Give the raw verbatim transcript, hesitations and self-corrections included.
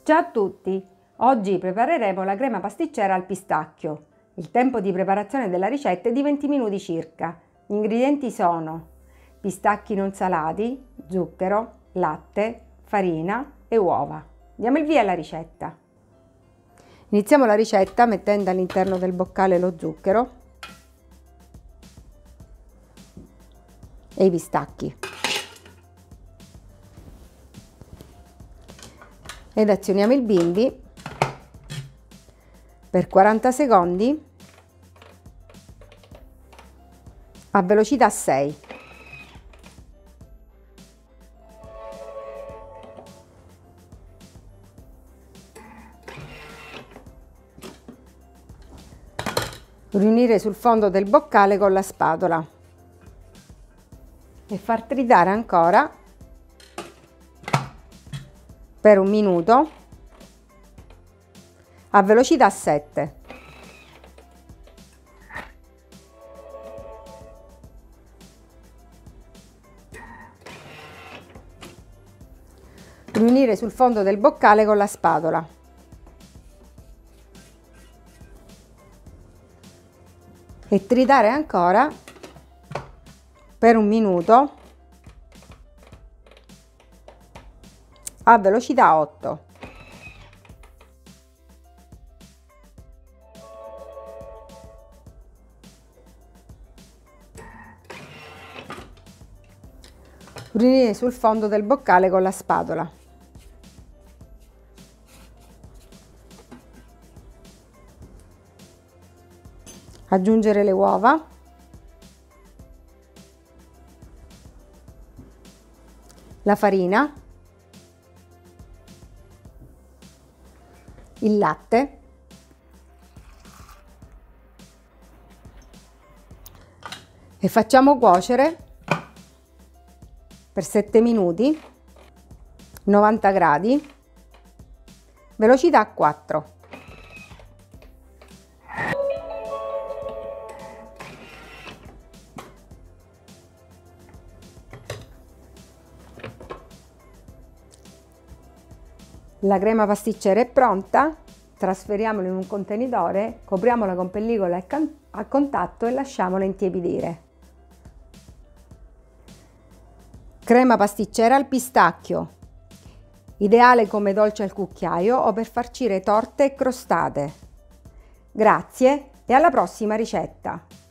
Ciao a tutti! Oggi prepareremo la crema pasticcera al pistacchio. Il tempo di preparazione della ricetta è di venti minuti circa. Gli ingredienti sono pistacchi non salati, zucchero, latte, farina e uova. Diamo il via alla ricetta. Iniziamo la ricetta mettendo all'interno del boccale lo zucchero e i pistacchi. Ed azioniamo il bimbi per quaranta secondi a velocità sei. Riunire sul fondo del boccale con la spatola e far tritare ancora per un minuto a velocità sette. Riunire sul fondo del boccale con la spatola. E tritare ancora per un minuto a velocità otto. Riunire sul fondo del boccale con la spatola. Aggiungere le uova. La farina. Il latte. E facciamo cuocere per sette minuti, novanta gradi, velocità quattro. La crema pasticcera è pronta, trasferiamola in un contenitore, copriamola con pellicola a contatto e lasciamola intiepidire. Crema pasticcera al pistacchio, ideale come dolce al cucchiaio o per farcire torte e crostate. Grazie e alla prossima ricetta!